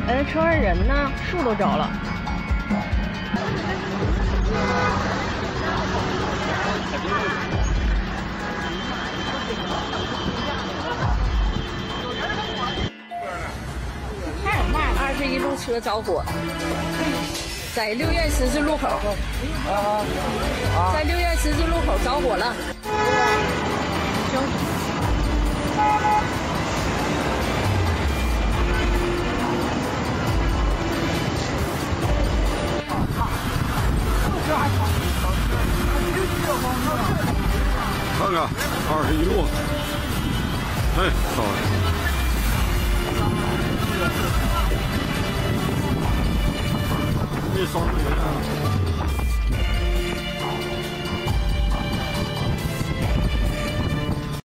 哎，车上人呢？树都着了。21路车着火，在6院十字路口，在6院十字路口着火了。 看看21路，哎，烧了。你烧没有？